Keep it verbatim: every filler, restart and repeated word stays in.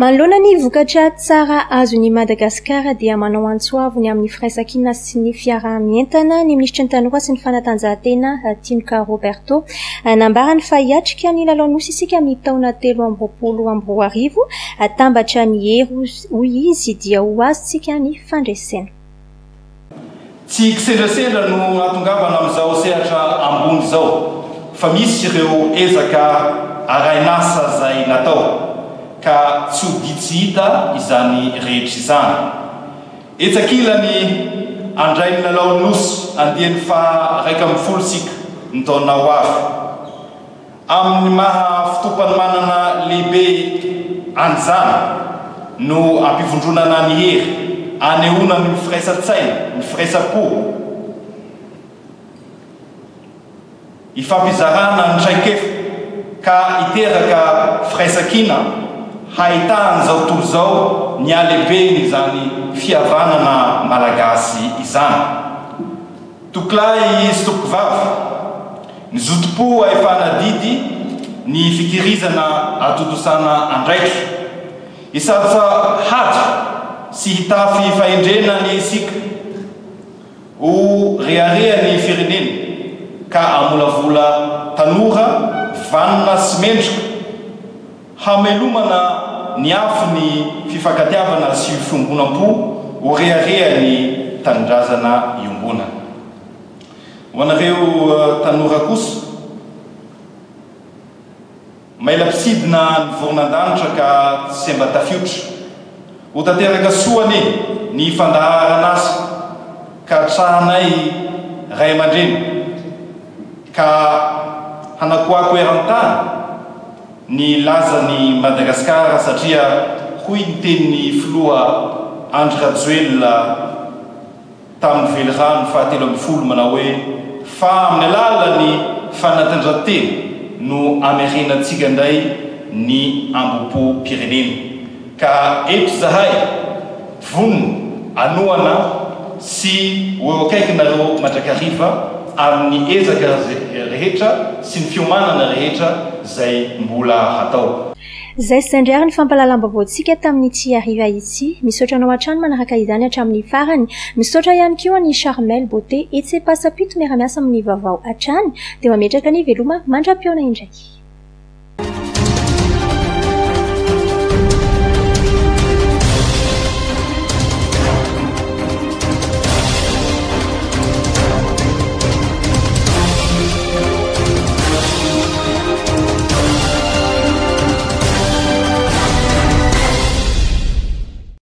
Manoloana ny vokatra tsara azon'i Madagasikara dia manao antsoaviny amin'ny firaisan-kina sy ny fiarah-mientana ny ministry ny tanora sy ny fanatanjahantena Tinka Roberto nambarany fa hiatrika ny lalao nosy isika amin'ny taona telo amby roapolo amby roa arivo tambatra ny hery hoy izy dia ho azontsika ny fandresena. Tsy kisendrasendra no atongavana amin'izao sehatra ambony izao fa misy ireo ezaka arainasa izay natao ka tsy ho ditsy hita izany rehetra izany. Etsakilany andray ny lalao nosy andiany fa raika amby folo sika ny taona ho avy. Amin'ny maha fitopany manana lehibe an'izany no ampivondronana ny hery anehoana ny firaisan-tsaina, ny firaisan-po, ifampizarana ny traikefa ka hiteraka firaisan-kina hahitana izao tontolo izao ny alehibeny izany fihavanana malagasy izany. Tokolay sy tokovavy, ny zotom-po ahefana didy ny fikirizana atotosana andraikitra. Hisarotra haja sy hitafy fahendrena ny isika ho rehareha ny firenena ka amolavola tanora vanona sy mendrika hamelomana ny afo ny fifankatiavana sy fiombonam-po ho rehareha ny tanindrazana iombona. Ho anareo tanora kosa maila mpisidina ny voronandanitra ka tsy mba tafiotra ho tanteraka soany ny fandaharana asa ka trahanay ray aman-dreny ka hanakoako eran-tany ny lazany Madagasikara satria hoy ny tenin'ny filoha Andry Rajoelina tamin'ny velirano fahatelo amby folo manao hoe fa amin'ny alalany fanatanjahantena no amerenantsika indray ny ambopom-pirenena ka eto zahay vonona anoana sy ho akaikinareo mandrakariva amin'ny ezaka rehetra sy ny fiomanana rehetra zay mbola hatao. Zay sendriary ny fampalalam-baovao-tsika tamin'ny tsy ariva itsy. Misaotra anao hatrany manaraka izany hatramin'ny farany. Misaotra ihany koa ny Charmel Beauté etsy pasapito miara-miasa amin'ny vaovao hatrany dia mametraka ny veloma mandra-piona indray.